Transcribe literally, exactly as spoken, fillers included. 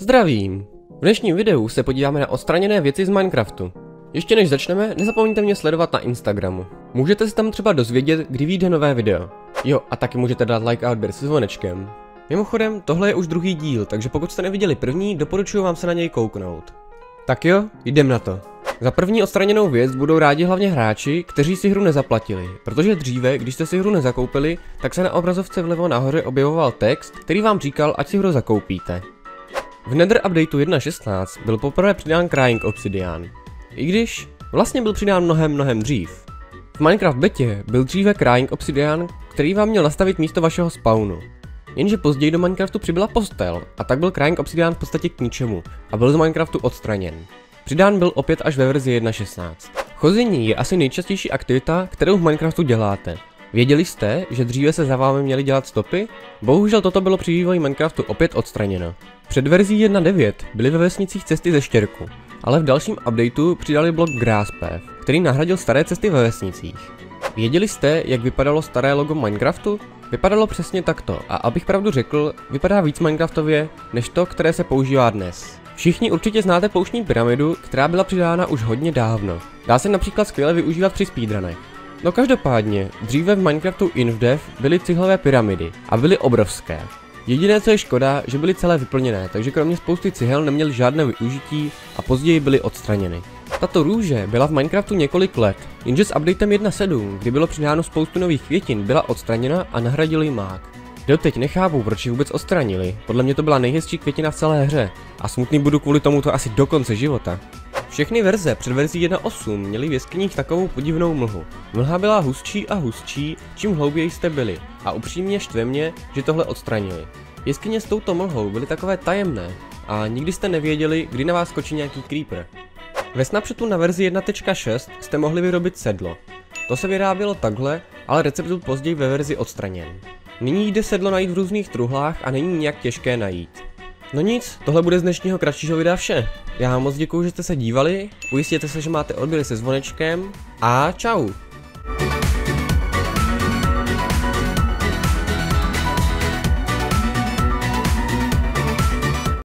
Zdravím! V dnešním videu se podíváme na odstraněné věci z Minecraftu. Ještě než začneme, nezapomeňte mě sledovat na Instagramu. Můžete se tam třeba dozvědět, kdy vyjde nové video. Jo, a taky můžete dát like a odběr se zvonečkem. Mimochodem, tohle je už druhý díl, takže pokud jste neviděli první, doporučuji vám se na něj kouknout. Tak jo, jdem na to. Za první odstraněnou věc budou rádi hlavně hráči, kteří si hru nezaplatili, protože dříve, když jste si hru nezakoupili, tak se na obrazovce vlevo nahoře objevoval text, který vám říkal, ať si hru zakoupíte. V Nether updateu jedna tečka šestnáct byl poprvé přidán Crying Obsidian. I když vlastně byl přidán mnohem mnohem dřív. V Minecraft betě byl dříve Crying Obsidian, který vám měl nastavit místo vašeho spawnu. Jenže později do Minecraftu přibyla postel a tak byl Crying Obsidian v podstatě k ničemu a byl z Minecraftu odstraněn. Přidán byl opět až ve verzi jedna tečka šestnáct. Chození je asi nejčastější aktivita, kterou v Minecraftu děláte. Věděli jste, že dříve se za vámi měly dělat stopy? Bohužel toto bylo při vývoji Minecraftu opět odstraněno. Před verzí jedna tečka devět byly ve vesnicích cesty ze štěrku, ale v dalším updateu přidali blok Grasspath, který nahradil staré cesty ve vesnicích. Věděli jste, jak vypadalo staré logo Minecraftu? Vypadalo přesně takto a abych pravdu řekl, vypadá víc Minecraftově než to, které se používá dnes. Všichni určitě znáte pouštní pyramidu, která byla přidána už hodně dávno. Dá se například skvěle využívat při speedrunech. No každopádně, dříve v Minecraftu InvDev byly cihlové pyramidy a byly obrovské. Jediné co je škoda, že byly celé vyplněné, takže kromě spousty cihel neměly žádné využití a později byly odstraněny. Tato růže byla v Minecraftu několik let, jenže s updatem jedna tečka sedm, kdy bylo přidáno spoustu nových květin, byla odstraněna a nahradili mák. Doteď nechápu, proč ji vůbec odstranili, podle mě to byla nejhezčí květina v celé hře a smutný budu kvůli tomuto asi do konce života. Všechny verze před verzí jedna tečka osm měly v jeskyních takovou podivnou mlhu. Mlha byla hustší a hustší, čím hlouběji jste byli a upřímně štve mě, že tohle odstranili. Jeskyně s touto mlhou byly takové tajemné a nikdy jste nevěděli, kdy na vás skočí nějaký creeper. Ve snapshotu na verzi jedna tečka šest jste mohli vyrobit sedlo. To se vyrábělo takhle, ale recept byl později ve verzi odstraněn. Nyní jde sedlo najít v různých truhlách a není nijak těžké najít. No nic, tohle bude z dnešního kratšího videa vše. Já vám moc děkuju, že jste se dívali, ujistěte se, že máte odběry se zvonečkem a čau.